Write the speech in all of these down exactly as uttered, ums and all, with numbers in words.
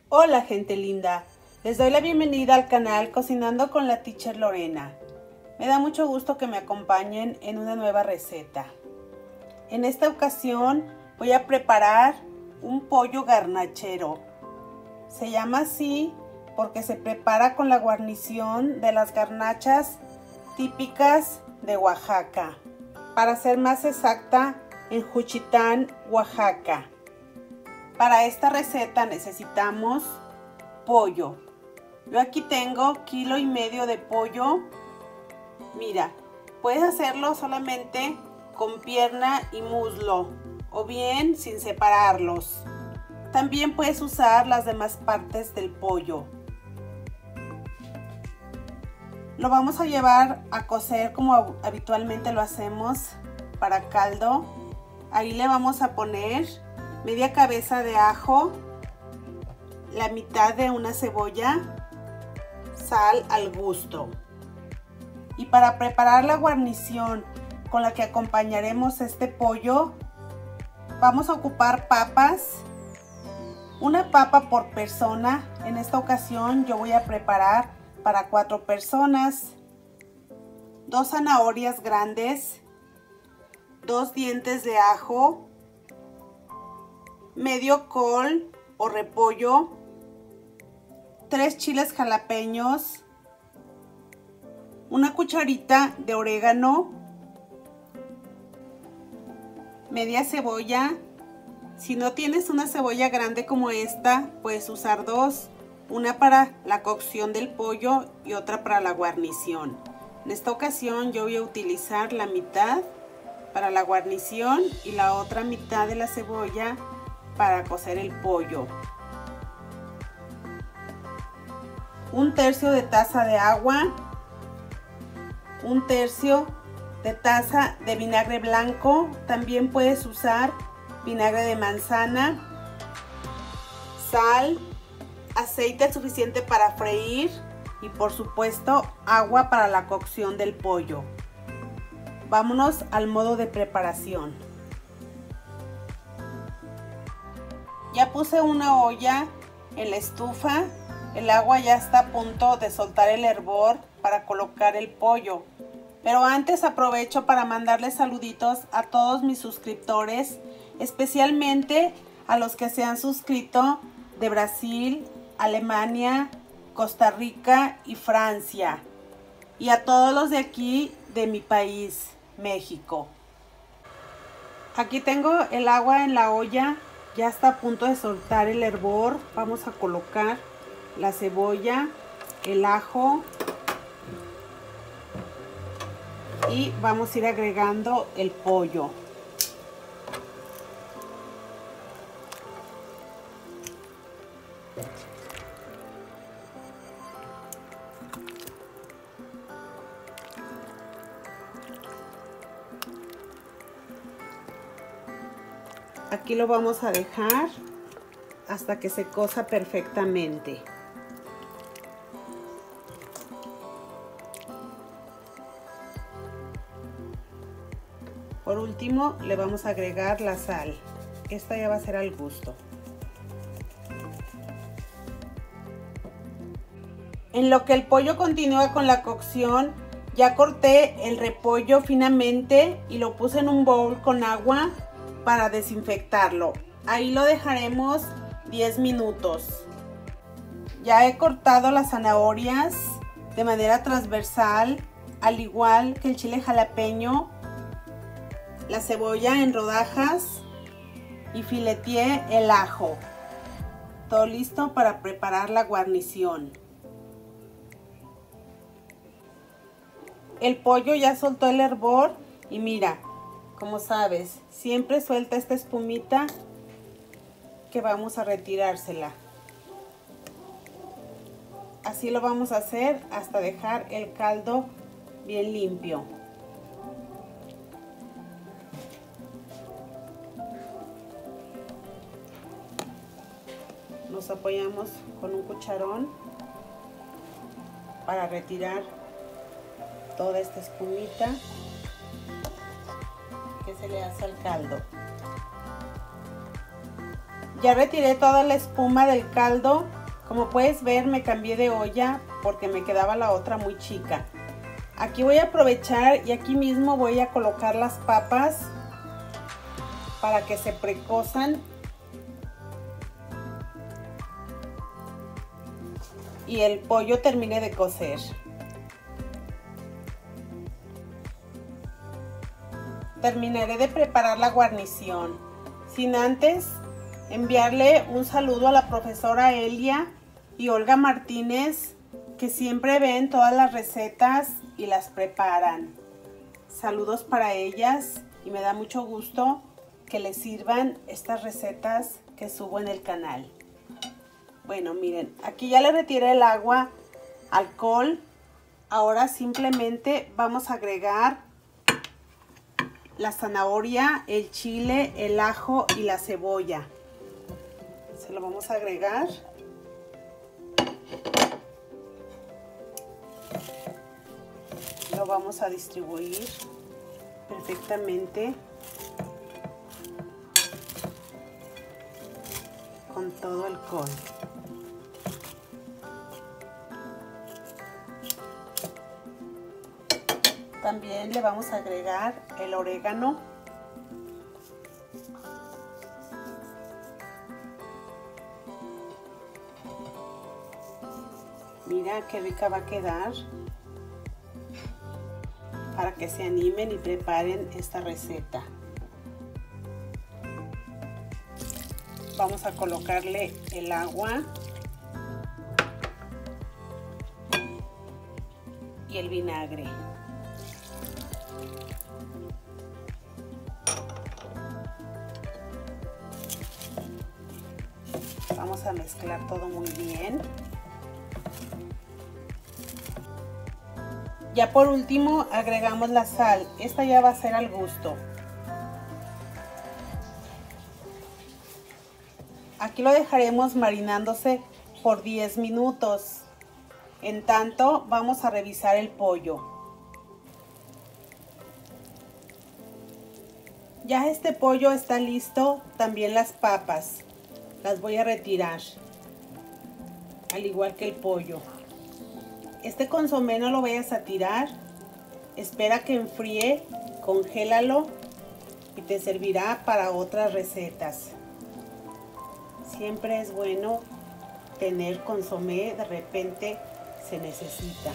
Hola gente linda, les doy la bienvenida al canal Cocinando con la Teacher Lorena. Me da mucho gusto que me acompañen en una nueva receta. En esta ocasión voy a preparar un pollo garnachero. Se llama así porque se prepara con la guarnición de las garnachas típicas de Oaxaca. Para ser más exacta, en Juchitán, Oaxaca. Para esta receta necesitamos pollo. Yo aquí tengo kilo y medio de pollo. Mira, puedes hacerlo solamente con pierna y muslo o bien sin separarlos. También puedes usar las demás partes del pollo. Lo vamos a llevar a cocer como habitualmente lo hacemos para caldo. Ahí le vamos a poner media cabeza de ajo, la mitad de una cebolla, sal al gusto. Y para preparar la guarnición con la que acompañaremos este pollo, vamos a ocupar papas, una papa por persona. En esta ocasión yo voy a preparar para cuatro personas, dos zanahorias grandes, dos dientes de ajo, medio col o repollo, tres chiles jalapeños, una cucharita de orégano, media cebolla. Si no tienes una cebolla grande como esta, puedes usar dos, una para la cocción del pollo y otra para la guarnición. En esta ocasión yo voy a utilizar la mitad para la guarnición y la otra mitad de la cebolla para cocer el pollo. Un tercio de taza de agua, un tercio de taza de vinagre blanco, también puedes usar vinagre de manzana, sal, aceite suficiente para freír y por supuesto agua para la cocción del pollo. Vámonos al modo de preparación. Ya puse una olla en la estufa, el agua ya está a punto de soltar el hervor para colocar el pollo. Pero antes aprovecho para mandarles saluditos a todos mis suscriptores, especialmente a los que se han suscrito de Brasil, Alemania, Costa Rica y Francia. Y a todos los de aquí de mi país, México. Aquí tengo el agua en la olla. Ya está a punto de soltar el hervor. Vamos a colocar la cebolla, el ajo y vamos a ir agregando el pollo. Aquí lo vamos a dejar hasta que se cosa perfectamente. Por último, le vamos a agregar la sal. Esta ya va a ser al gusto. En lo que el pollo continúa con la cocción, ya corté el repollo finamente y lo puse en un bowl con agua para desinfectarlo. Ahí lo dejaremos diez minutos. Ya he cortado las zanahorias de manera transversal, al igual que el chile jalapeño, la cebolla en rodajas y fileteé el ajo. Todo listo para preparar la guarnición. El pollo ya soltó el hervor y mira, como sabes, siempre suelta esta espumita que vamos a retirársela. Así lo vamos a hacer hasta dejar el caldo bien limpio. Nos apoyamos con un cucharón para retirar toda esta espumita que se le hace al caldo. Ya retiré toda la espuma del caldo Como puedes ver, me cambié de olla porque me quedaba la otra muy chica. Aquí voy a aprovechar y aquí mismo voy a colocar las papas para que se precozan y el pollo termine de cocer. Terminaré de preparar la guarnición, sin antes enviarle un saludo a la profesora Elia y Olga Martínez, que siempre ven todas las recetas y las preparan. Saludos para ellas y me da mucho gusto que les sirvan estas recetas que subo en el canal. Bueno, miren, aquí ya le retiré el agua al col. Ahora simplemente vamos a agregar la zanahoria, el chile, el ajo y la cebolla. Se lo vamos a agregar. Lo vamos a distribuir perfectamente con todo el col. También le vamos a agregar el orégano. Mira qué rica va a quedar, para que se animen y preparen esta receta. Vamos a colocarle el agua y el vinagre. Vamos a mezclar todo muy bien. Ya por último agregamos la sal. Esta ya va a ser al gusto. Aquí lo dejaremos marinándose por diez minutos. En tanto vamos a revisar el pollo. Ya este pollo está listo, también las papas. Las voy a retirar, al igual que el pollo. Este consomé no lo vayas a tirar, espera que enfríe, congélalo y te servirá para otras recetas. Siempre es bueno tener consomé, de repente se necesita.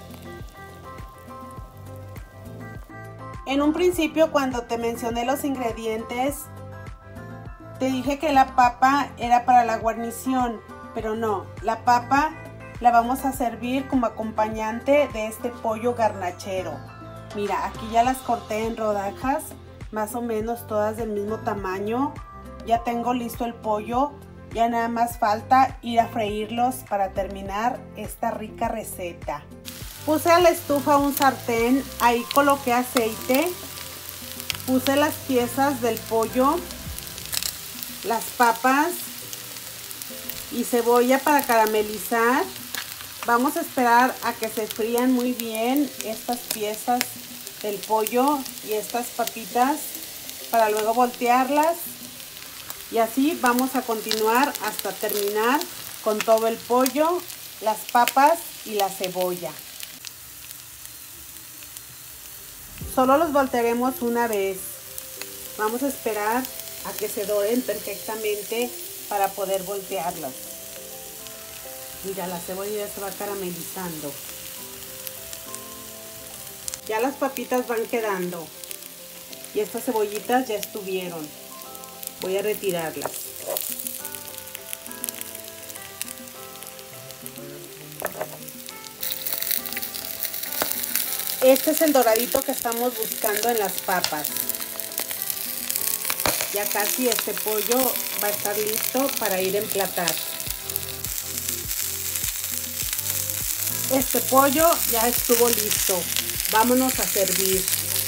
En un principio, cuando te mencioné los ingredientes, te dije que la papa era para la guarnición, pero no, la papa la vamos a servir como acompañante de este pollo garnachero. Mira, aquí ya las corté en rodajas, más o menos todas del mismo tamaño. Ya tengo listo el pollo, ya nada más falta ir a freírlos para terminar esta rica receta. Puse a la estufa un sartén, ahí coloqué aceite, puse las piezas del pollo, las papas y cebolla para caramelizar. Vamos a esperar a que se frían muy bien estas piezas del pollo y estas papitas para luego voltearlas. Y así vamos a continuar hasta terminar con todo el pollo, las papas y la cebolla. Solo los voltearemos una vez. Vamos a esperar a que se doren perfectamente para poder voltearlas. Mira, la cebolla ya se va caramelizando. Ya las papitas van quedando. Y estas cebollitas ya estuvieron. Voy a retirarlas. Este es el doradito que estamos buscando en las papas. Ya casi este pollo va a estar listo para ir a emplatar. Este pollo ya estuvo listo. Vámonos a servir.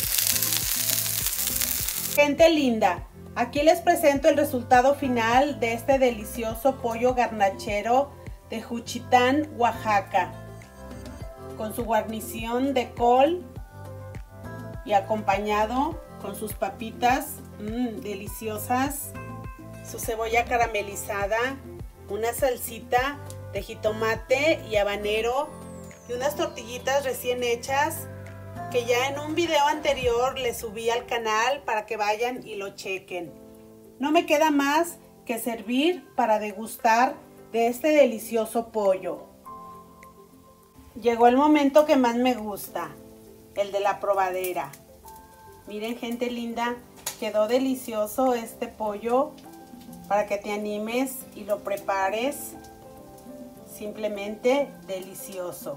Gente linda, aquí les presento el resultado final de este delicioso pollo garnachero de Juchitán, Oaxaca, con su guarnición de col y acompañado con sus papitas mmm, deliciosas, su cebolla caramelizada, una salsita de jitomate y habanero y unas tortillitas recién hechas que ya en un video anterior les subí al canal para que vayan y lo chequen. No me queda más que servir para degustar de este delicioso pollo. Llegó el momento que más me gusta, el de la probadera. Miren, gente linda, quedó delicioso este pollo para que te animes y lo prepares. Simplemente delicioso.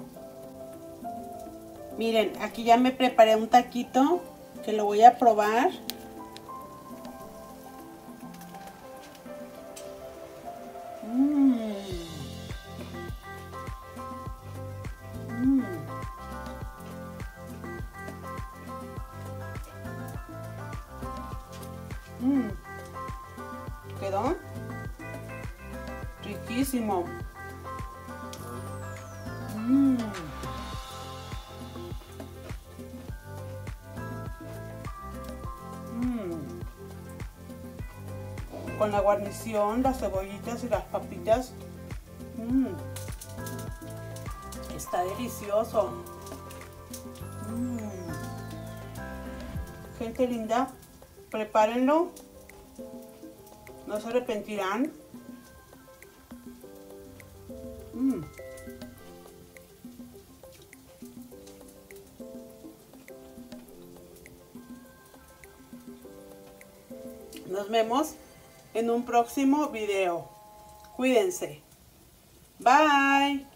Miren, aquí ya me preparé un taquito que lo voy a probar. Mmm. Mmm. Mmm. Quedó riquísimo. Mmm. Con la guarnición, las cebollitas y las papitas. Mmm. Está delicioso. Mmm. Gente linda, prepárenlo. No se arrepentirán. Mmm. Nos vemos en un próximo video. Cuídense. Bye.